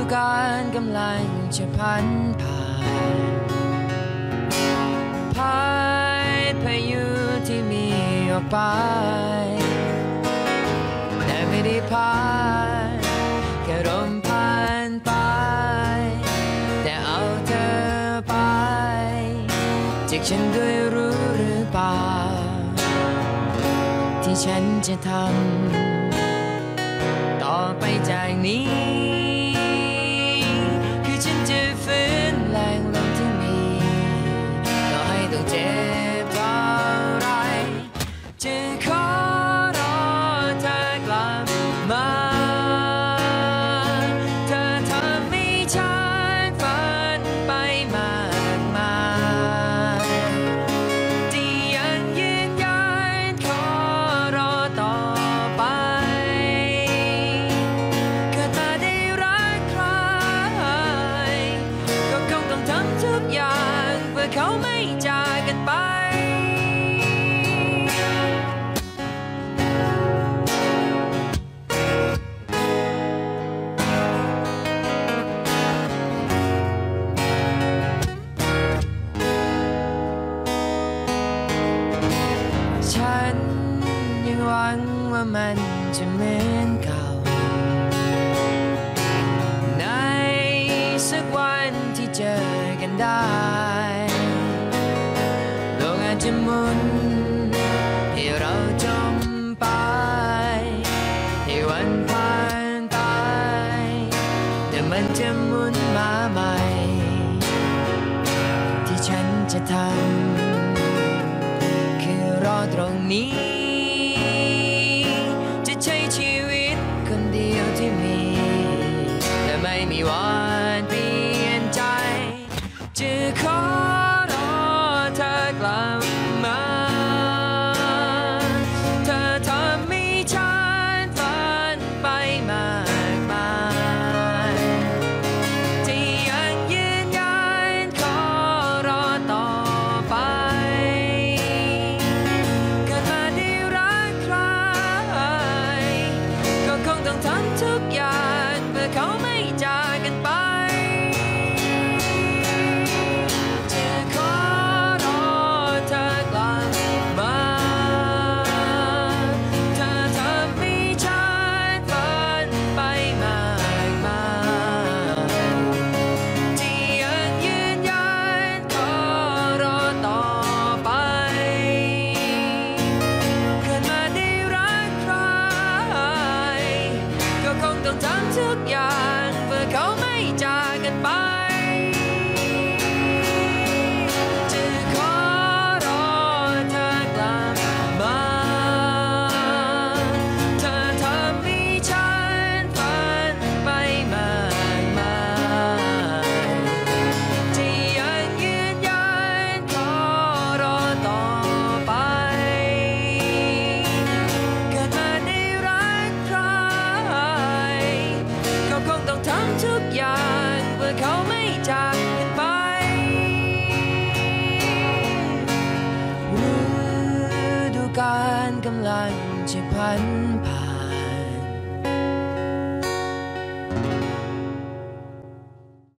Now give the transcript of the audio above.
กาลกำลังจะพันผ่านพายุที่มีออกไปแต่ไม่ได้ผ่านแค่ลมผ่านไปแต่เอาเธอไปจากฉันด้วยรู้หรือเปล่าที่ฉันจะทำต่อไปจากนี้คือฉันจะฝืนแรงลมที่มีต่อให้ต้องเจ็บเท่าไรจะขอรอเธอกลับมาเธอทำให้ฉันฝันไปมากมายที่ยังยืนยันขอรอต่อไปเกิดมาได้รักใครก็คงต้องทำทุกอย่างเพื่อเขาไม่จากกันไปฉันยังหวังว่ามันจะเหมือนเก่าในสักวันที่เจอกันได้โลกอาจจะหมุนให้เราจมไปให้วันผ่านไปแต่มันจะหมุนมาใหม่ที่ฉันจะทำคือรอตรงนี้จะใช้ชีวิตคนเดียวที่มีแต่ไม่มีวันเปลี่ยนใจจะขอรอเธอกลับมาเธอทำให้ฉันฝันไปมากมายที่ยังยืนยันขอรอต่อไปเกิดมาได้รักใครก็คงต้องทำทุกอย่างเพื่อเขาไม่จากกันไปจะขอรอเธอกลับมาเธอทำให้ฉันฝันไปมากมายที่ยังยืนยันขอรอต่อไปเกิดมาได้รักใครก็คงต้องทำทุกอย่างเพื่อเขาไม่จากกันไปจะขอรอเธอกลับมาเธอทำให้ฉันฝันไปมากมายที่ยังยืนยันขอรอต่อไปเกิดมาได้รักใครก็คงต้องทำทุกอย่างเพื่อเขาไม่